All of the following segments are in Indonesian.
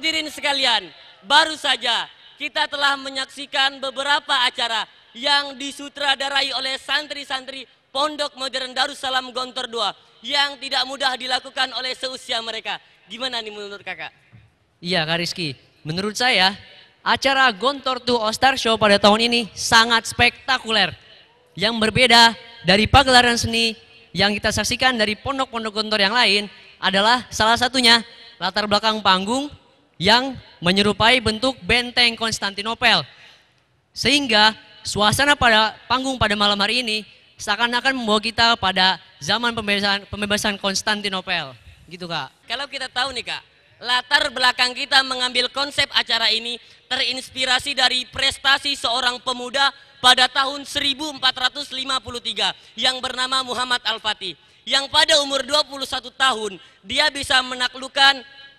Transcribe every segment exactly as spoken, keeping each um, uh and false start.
Hadirin sekalian, baru saja kita telah menyaksikan beberapa acara yang disutradarai oleh santri-santri Pondok Modern Darussalam Gontor dua yang tidak mudah dilakukan oleh seusia mereka. Gimana nih menurut kakak? Iya Kak Rizky, menurut saya acara Gontor dua All Star Show pada tahun ini sangat spektakuler. Yang berbeda dari pagelaran seni yang kita saksikan dari pondok-pondok Gontor yang lain adalah salah satunya latar belakang panggung yang menyerupai bentuk benteng Konstantinopel. Sehingga suasana pada panggung pada malam hari ini seakan-akan membawa kita pada zaman pembebasan, pembebasan Konstantinopel. Gitu Kak. Kalau kita tahu nih Kak, latar belakang kita mengambil konsep acara ini terinspirasi dari prestasi seorang pemuda pada tahun seribu empat ratus lima puluh tiga yang bernama Muhammad Al-Fatih. Yang pada umur dua puluh satu tahun dia bisa menaklukkan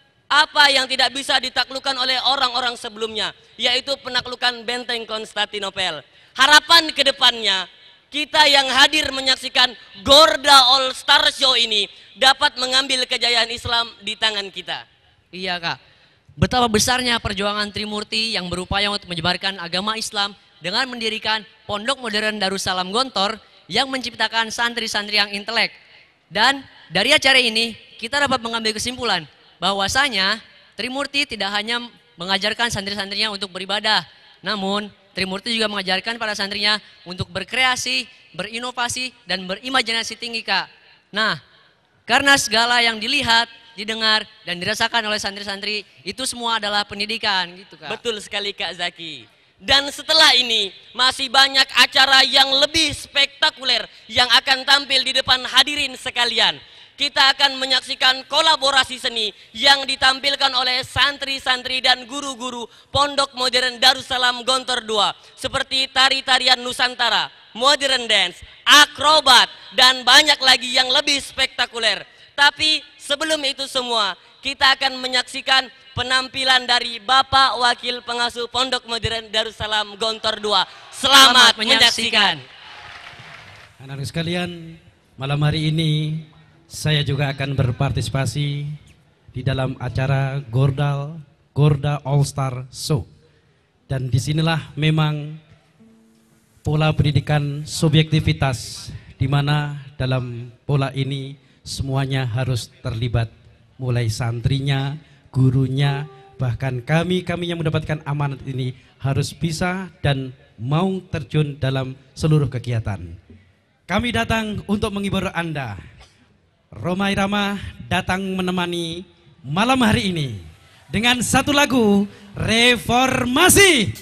apa yang tidak bisa ditaklukkan oleh orang-orang sebelumnya, yaitu penaklukan benteng Konstantinopel. Harapan ke depannya, kita yang hadir menyaksikan Gorda All Star Show ini dapat mengambil kejayaan Islam di tangan kita. Iya Kak, betapa besarnya perjuangan Trimurti yang berupaya untuk menyebarkan agama Islam dengan mendirikan Pondok Modern Darussalam Gontor yang menciptakan santri-santri yang intelek. Dan dari acara ini kita dapat mengambil kesimpulan bahwasanya Trimurti tidak hanya mengajarkan santri-santrinya untuk beribadah, namun Trimurti juga mengajarkan para santrinya untuk berkreasi, berinovasi, dan berimajinasi tinggi Kak. Nah, karena segala yang dilihat, didengar, dan dirasakan oleh santri-santri itu semua adalah pendidikan gitu Kak. Betul sekali Kak Zaki. Dan setelah ini masih banyak acara yang lebih spektakuler yang akan tampil di depan hadirin sekalian. Kita akan menyaksikan kolaborasi seni yang ditampilkan oleh santri-santri dan guru-guru Pondok Modern Darussalam Gontor dua seperti tari-tarian Nusantara, modern dance, akrobat, dan banyak lagi yang lebih spektakuler. Tapi sebelum itu semua, kita akan menyaksikan penampilan dari Bapak Wakil Pengasuh Pondok Modern Darussalam Gontor dua. Selamat, Selamat menyaksikan. Anak-anak sekalian, malam hari ini saya juga akan berpartisipasi di dalam acara Gordal, Gorda All Star Show. Dan disinilah memang pola pendidikan subjektivitas, di mana dalam pola ini semuanya harus terlibat. Mulai santrinya, gurunya, bahkan kami-kami yang mendapatkan amanat ini harus bisa dan mau terjun dalam seluruh kegiatan. Kami datang untuk menghibur Anda. Roma Irama datang menemani malam hari ini dengan satu lagu Reformasi.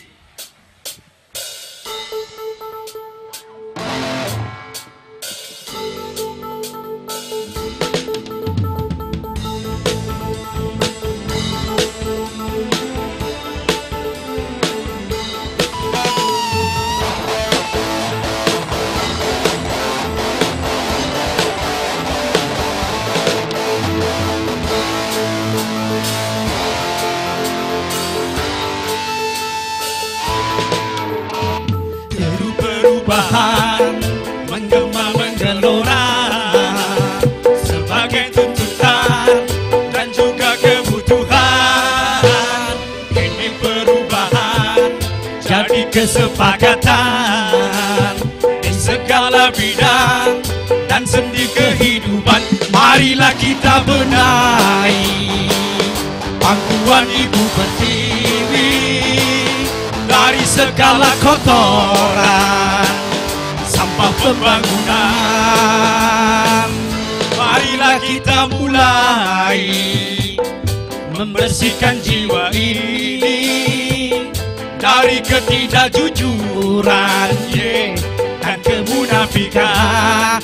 Perubahan menggema menggelora sebagai tuntutan dan juga kebutuhan. Ini perubahan jadi kesepakatan di segala bidang dan sendi kehidupan. Marilah kita benahi pangkuan Ibu Pertiwi dari segala kotoran sampah pembangunan. Marilah kita mulai membersihkan jiwa ini dari ketidakjujuran yeah, dan kemunafikan.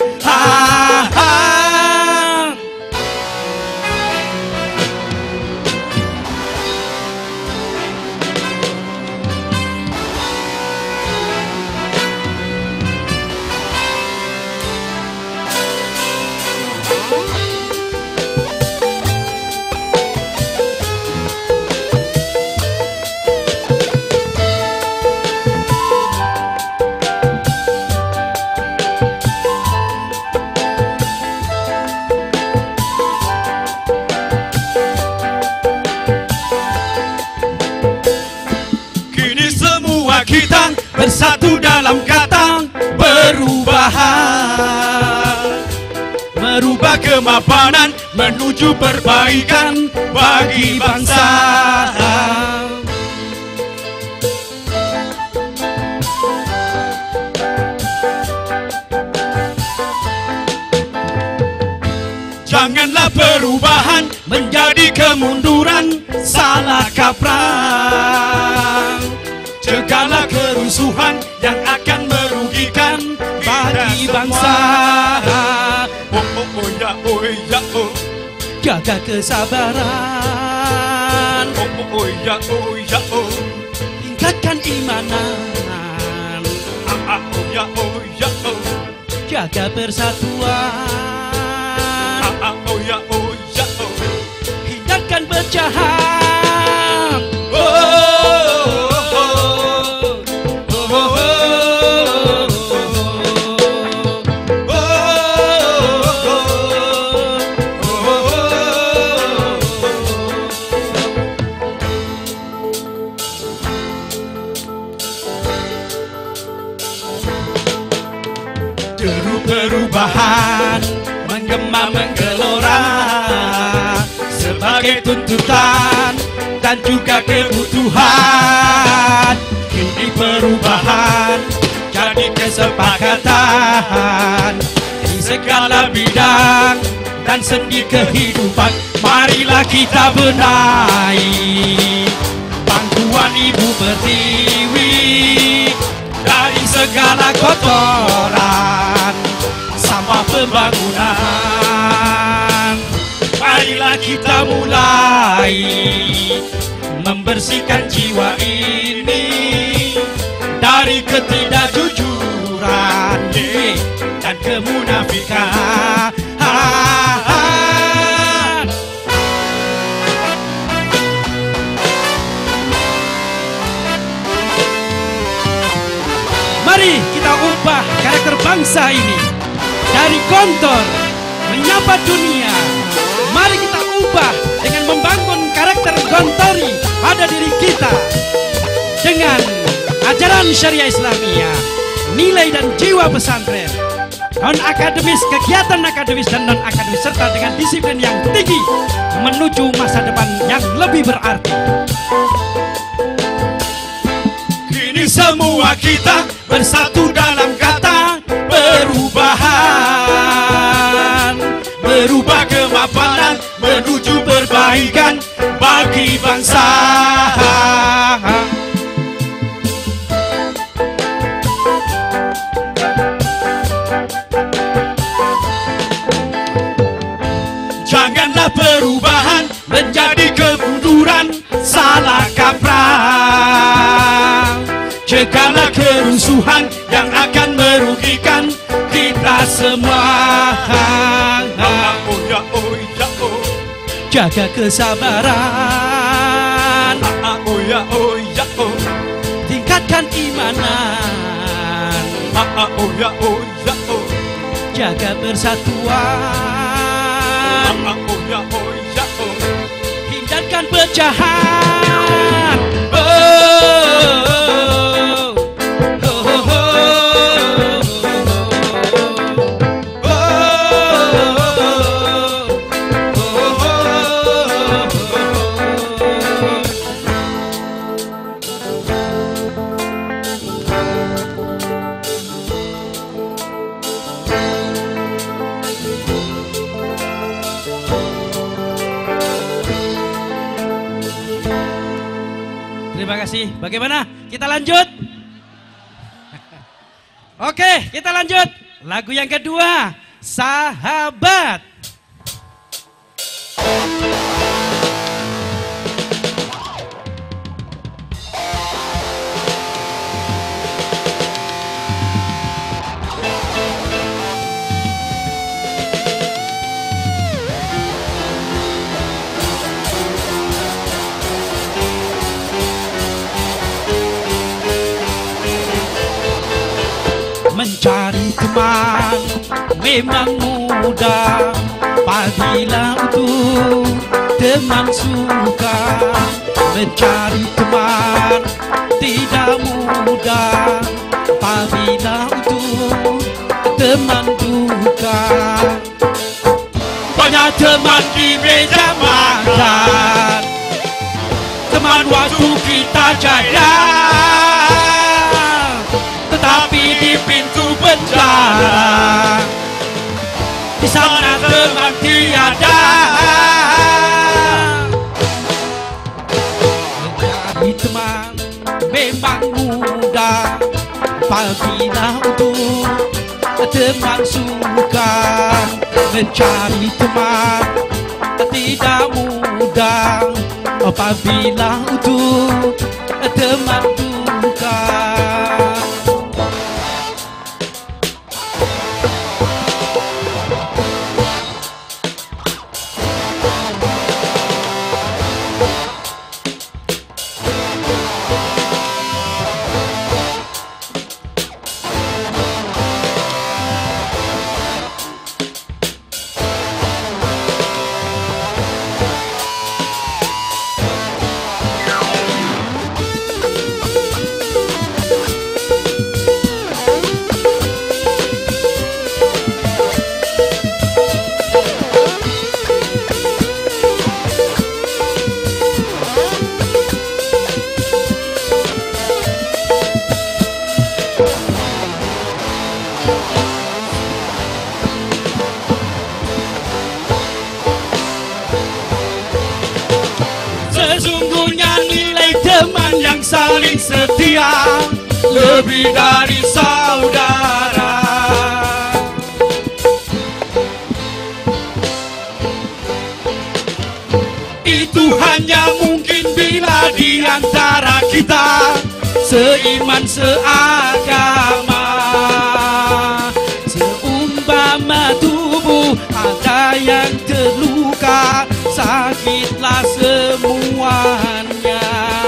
kita bersatu dalam kata perubahan. Merubah kemapanan menuju perbaikan bagi bangsa. Janganlah perubahan menjadi kemunduran, salah kaprah. Cegahlah kerusuhan yang akan merugikan bagi bangsa. Oh oh oh ya oh ya oh. Jaga kesabaran. Oh oh oh ya oh ya oh. Tingkatkan imanan. Ah ah oh ya oh ya oh. Jaga persatuan. Ah ah oh ya oh ya oh. Hindarkan pecahan. Oh, oh, oh, oh, oh, oh. Deru perubahan menggema menggelora sebagai tuntutan dan juga kebutuhan. Kini perubahan jadi kesepakatan di segala bidang dan sendi kehidupan. Marilah kita benahi pangkuan Ibu Pertiwi dari segala kotoran sampah pembangunan. Marilah kita mulai membersihkan jiwa ini dari ketidakjujuran dan kemunafikan. Mari kita ubah karakter bangsa ini dari gontor menyapa dunia. Mari kita ubah dengan membangun karakter gontori pada diri kita dengan ajaran syariah Islamiyah, nilai dan jiwa pesantren, non akademis, kegiatan akademis dan non akademis, serta dengan disiplin yang tinggi menuju masa depan yang lebih berarti. Kini semua kita bersatu dalam kata perubahan. Merubah kemapanan menuju perbaikan bagi bangsa. Janganlah perubahan menjadi kemunduran, salah kaprah. Cegahlah kerusuhan yang akan merugikan kita semua. Oh ya oh ya oh. Jaga kesabaran. Oh ya oh ya oh. Tingkatkan imanan. Oh ya oh ya oh. Jaga persatuan. Oh ya oh ya oh. Hindarkan pecahan. Oh. Terima kasih. Bagaimana? Kita lanjut? Oke, kita lanjut. Lagu yang kedua, Sahabat. Mencari teman memang mudah apabila untuk teman suka. Mencari teman tidak tidak mudah apabila untuk teman duka. Banyak teman di meja makan, teman waktu kita jaya, tetapi di pintu penjara, di sana teman tiada. Mencari teman memang mudah apabila untuk teman suka. Mencari teman tidak mudah apabila untuk teman duka. Sesungguhnya nilai teman yang saling setia lebih dari saudara. Itu hanya mungkin bila di antara kita seiman seagama. Seumpama tubuh ada yang terluka, sakitlah semuanya.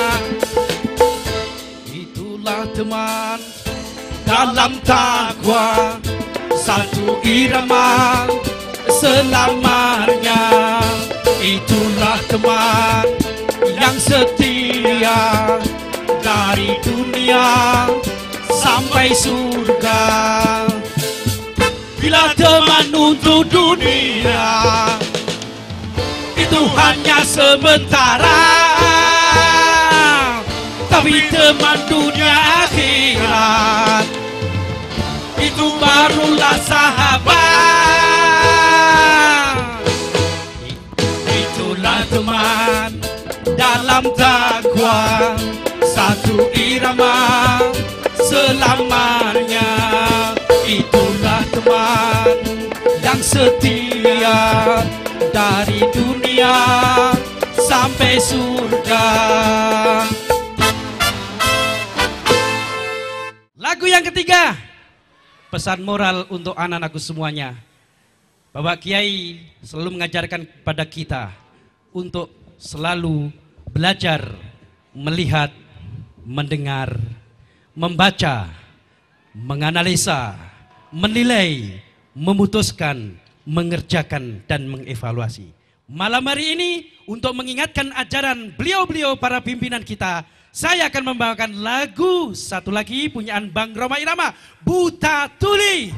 Itulah teman dalam takwa, satu irama selamanya. Itulah teman yang setia dari dunia sampai surga. Bila teman untuk dunia itu hanya sementara, tapi teman dunia akhirat itu barulah sahabat. Itulah teman dalam takwa, satu irama selamanya. Itulah teman yang setia dari dunia sampai surga. Lagu yang ketiga, pesan moral untuk anak-anakku semuanya. Bapak Kiai selalu mengajarkan kepada kita untuk selalu belajar, melihat, mendengar, membaca, menganalisa, menilai, memutuskan, mengerjakan, dan mengevaluasi. Malam hari ini untuk mengingatkan ajaran beliau-beliau para pimpinan kita, saya akan membawakan lagu satu lagi punyaan Bang Roma Irama, Buta Tuli.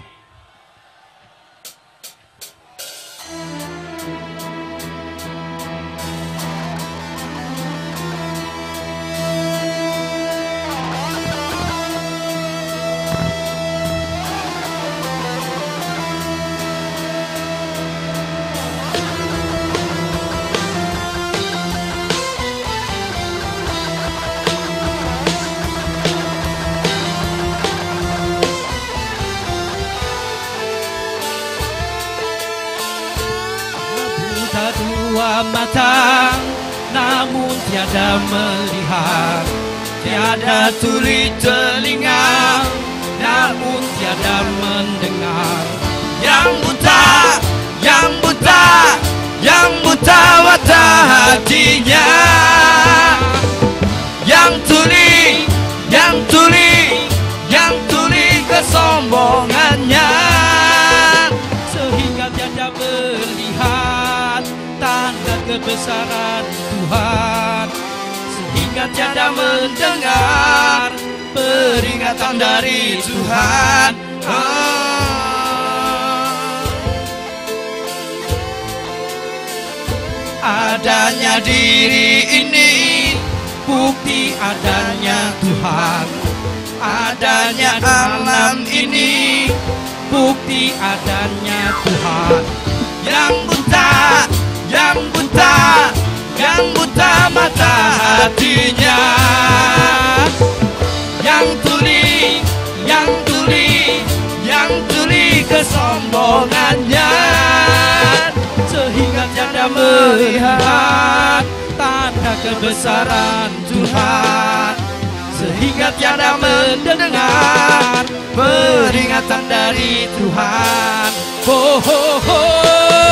Dua mata namun tiada melihat, tiada tuli telinga namun tiada mendengar. Yang buta, yang buta, yang buta mata hatinya, yang tuli, yang tuli, yang tuli kesombongannya, sehingga tiada melihat tanda kebesaran Tuhan, sehingga tiada mendengar peringatan dari Tuhan. Oh. Adanya diri ini bukti adanya Tuhan. Adanya alam ini bukti adanya Tuhan. Yang buta, yang buta, yang buta mata hatinya, yang tuli, yang tuli, yang tuli kesombongannya, sehingga tiada melihat tanda kebesaran Tuhan, sehingga tiada mendengar peringatan dari Tuhan. Oh, oh, oh.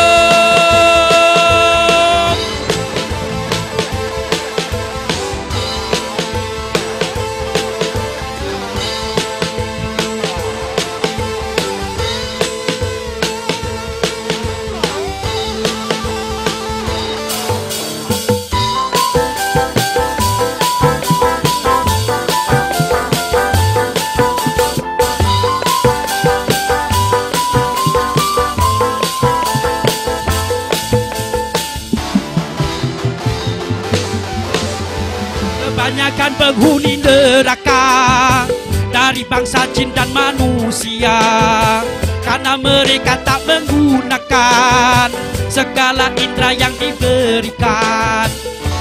Kebanyakan penghuni neraka dari bangsa jin dan manusia, karena mereka tak menggunakan segala indera yang diberikan.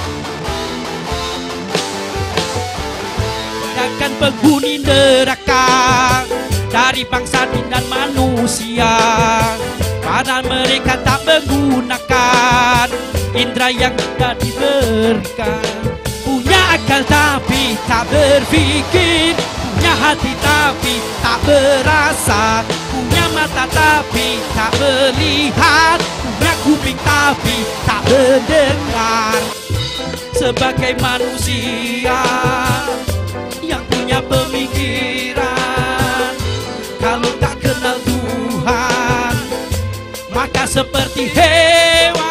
Kebanyakan penghuni neraka dari bangsa jin dan manusia, karena mereka tak menggunakan indera yang tidak diberikan. Punya akal tapi tak berpikir, punya hati tapi tak berasa, punya mata tapi tak melihat, punya kuping tapi tak mendengar. Sebagai manusia yang punya pemikiran, kalau tak kenal Tuhan maka seperti hewan.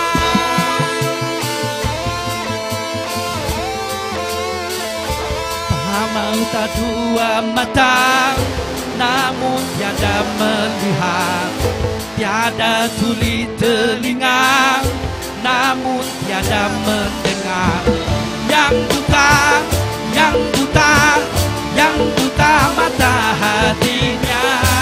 Mau tak dua mata, namun tiada melihat, tiada tuli telinga, namun tiada mendengar. Yang buta, yang buta, yang buta mata hatinya,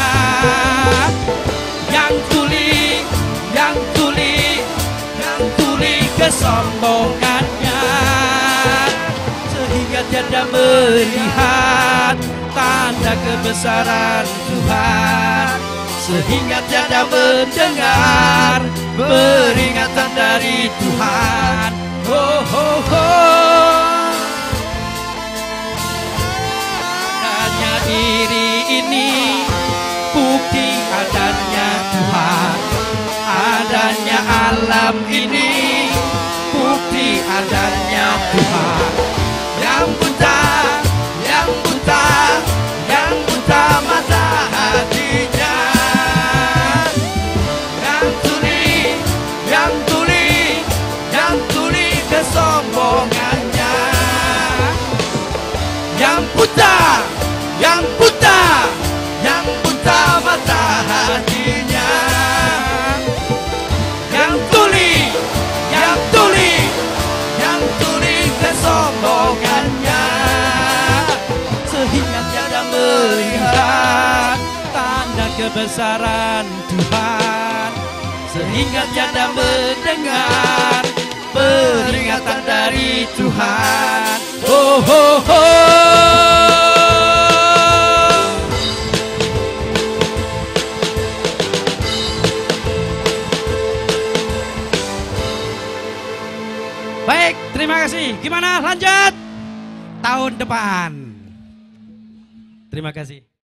yang tuli, yang tuli, yang tuli kesombongannya, sehingga tiada melihat tanda kebesaran Tuhan, sehingga tiada mendengar peringatan dari Tuhan. Oh, oh, oh. Hanya diri ini bukti adanya Tuhan, adanya alam ini bukti adanya Tuhan. Yang buta, yang buta, yang buta mata hatinya, yang tuli, yang tuli, yang tuli kesombongannya, yang buta, yang buta, yang buta mata hatinya, yang tuli, yang tuli, yang tuli kesombongannya, sehingga tiada melihat tanda kebesaran Tuhan, sehingga tiada mendengar peringatan dari Tuhan. Oh, oh, oh. Baik, terima kasih. Gimana lanjut? Tahun depan. Terima kasih.